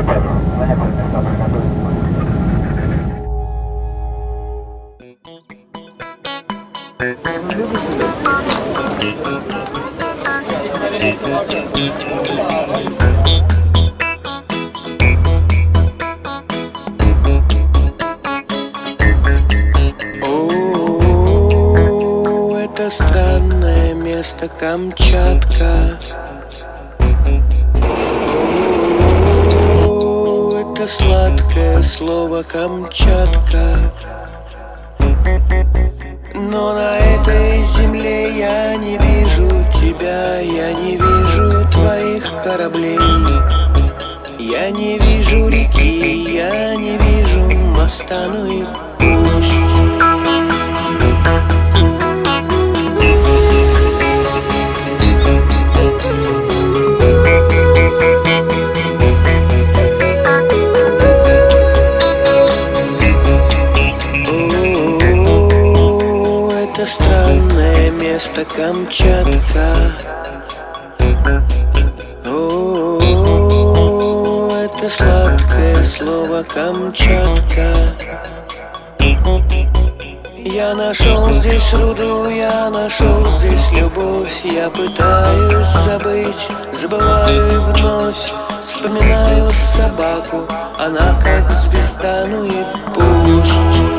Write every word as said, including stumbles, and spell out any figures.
пятого. Заняться места приготовить. О, это странное место Камчатка. О, это сладкое слово Камчатка. Но на этой земле я не вижу тебя, я не вижу твоих кораблей. Я не вижу реки, я не вижу моста, ну и пусть. О, это странное место Камчатка. О, это сладкое слово Камчатка. Я нашел здесь руду, я нашел здесь любовь. Я пытаюсь забыть, забываю и вновь вспоминаю собаку, она как звезда, ну и пусть.